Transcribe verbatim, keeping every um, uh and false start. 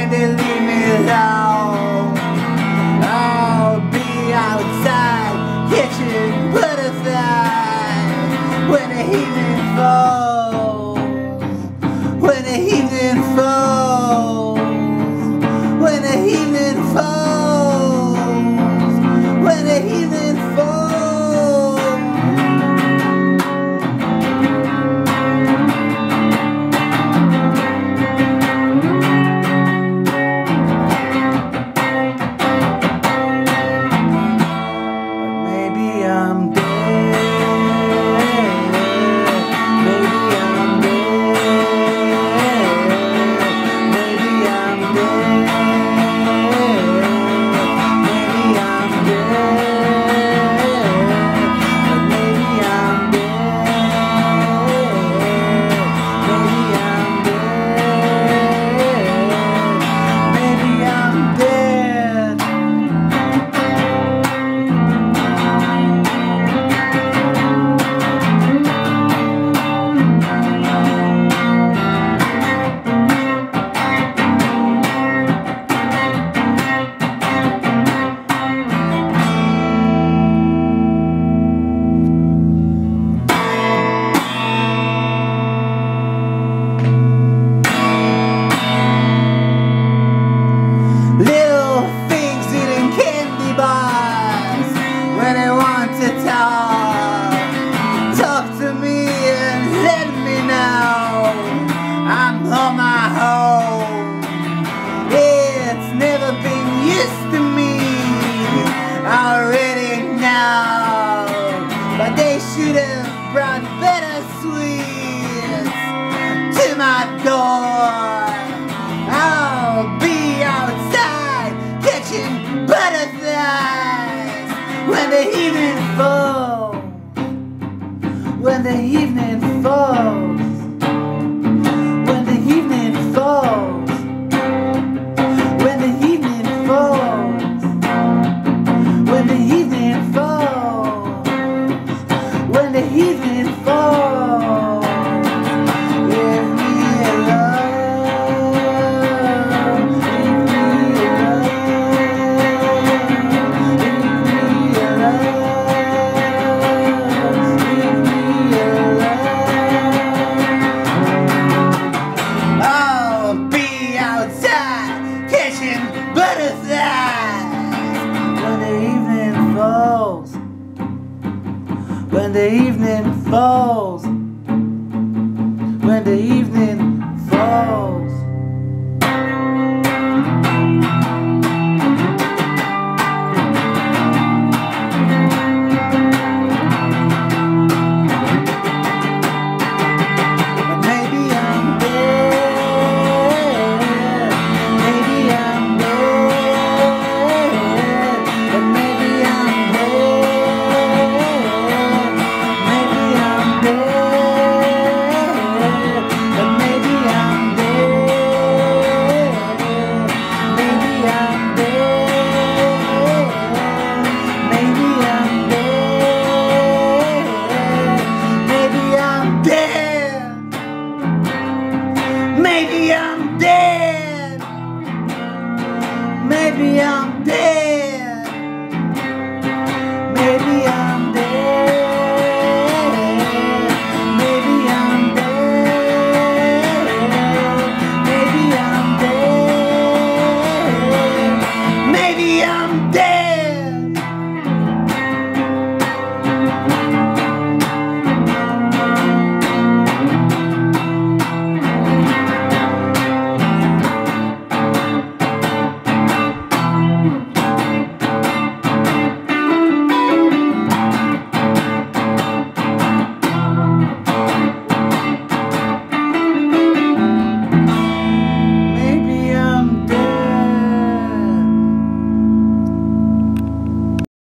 when they leave me alone. I'll be outside catching butterflies when the evening falls, when the evening falls, when the evening falls, when the evening falls. I'm dead. Maybe I'm dead. Maybe I'm dead. Maybe I'm dead. But maybe I'm dead. Maybe I'm dead. Maybe I'm dead. When they want to talk, talk to me and let me know I'm on my own. It's never been used to me, I already know. But they should have brought better sweets to my door. I'll be outside catching butterflies when the evening falls, when the evening falls, when the evening falls, when the evening falls, when the evening falls, when the evening falls. Leave me alone, leave me alone. Butterflies when the evening falls, when the evening falls, when the evening falls. Maybe I'm dead. Maybe I'm